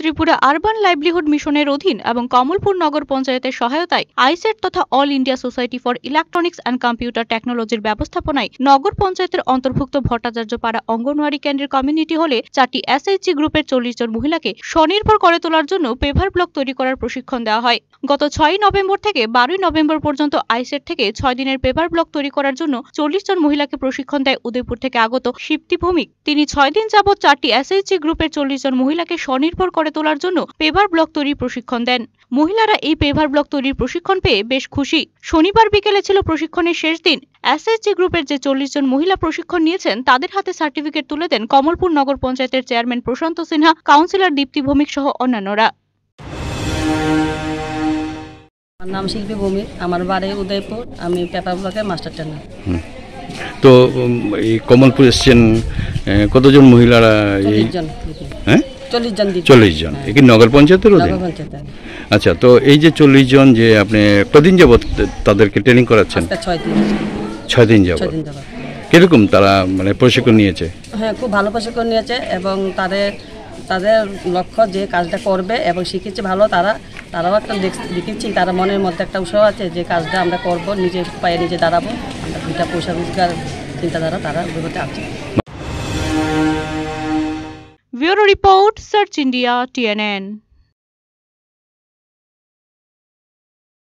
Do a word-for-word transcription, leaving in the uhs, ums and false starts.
Tripura urban livelihood মিশনের অধীন এবং কমলপুর নগর পঞ্চায়েতের সহায়তায় আইসেট তথা all India society for electronics and computer টেকনোলজির ব্যবস্থাপনায় নগর পঞ্চায়েতের অন্তর্ভুক্ত ভট্টাচার্য পাড়া অঙ্গনওয়াড়ি কেন্দ্রের কমিউনিটি হলে চারটি এসএইচজি গ্রুপের চল্লিশ জন মহিলাকে স্বনির্ভর করে তোলার জন্য পেভার ব্লক তৈরি করার প্রশিক্ষণ দেওয়া হয়। গত ছয়ই নভেম্বর থেকে বারোই নভেম্বর পর্যন্ত আইসেট থেকে ছয় দিনের পেভার ব্লক তৈরি করার জন্য চল্লিশ জন মহিলাকে প্রশিক্ষণ দেয় উদয়পুর থেকে আগত শিপ্তি ভৌমিক। তিনি ছয় দিন যাবৎ চারটি এসএইচজি গ্রুপের চল্লিশ জন মহিলাকে স্বনির্ভর করে তোলার জন্য পেভার ব্লক তৈরির প্রশিক্ষণ দেন। মহিলারা এই পেভার ব্লক তৈরির প্রশিক্ষণ পেয়ে বেশ খুশি। শনিবার বিকেলে ছিল প্রশিক্ষণের শেষ দিন। এসএইচজি গ্রুপের যে চল্লিশ জন মহিলা প্রশিক্ষণ নিয়েছেন তাদের হাতে সার্টিফিকেট তুলে দেন কমলপুর নগর পঞ্চায়েতের চেয়ারম্যান প্রশান্ত সিনহা, কাউন্সিলর দীপ্তি ভৌমিক সহ অন্যান্যরা। আমার নাম শিল্পী ভৌমিক, আমার বাড়ি উদয়পুর, আমি পেপার ব্লকের মাস্টার ট্রেনার। তো এই কমলপুর এসছেন কতজন মহিলারা? চল্লিশ জন। হ্যাঁ, চল্লিশ জন। চল্লিশ জন কি নগর পঞ্চায়েতের? নগর পঞ্চায়েতের। আচ্ছা, তো এই যে চল্লিশ জন যে আপনি কদিন যাবত তাদেরকে ট্রেনিং করাচ্ছেন? ছয় দিন। ছয় দিন যাবত। কিরকম তারা মানে প্রশিক্ষণ নিয়েছে? হ্যাঁ, খুব ভালো প্রশিক্ষণ নিয়েছে এবং তাদের তাদের লক্ষ্য যে কাজটা করবে এবং শিখেছে ভালো। তারা তারাও একটা দেখেছি, তারা মনের মধ্যে একটা উৎসাহ আছে যে কাজটা আমরা করব, নিজের পায়ে নিজে দাঁড়াবো, আমরা দুইটা পয়সা রোজগার চিন্তাধারা তারা অভিজ্ঞতা আছে। Bureau report, search India, TNN.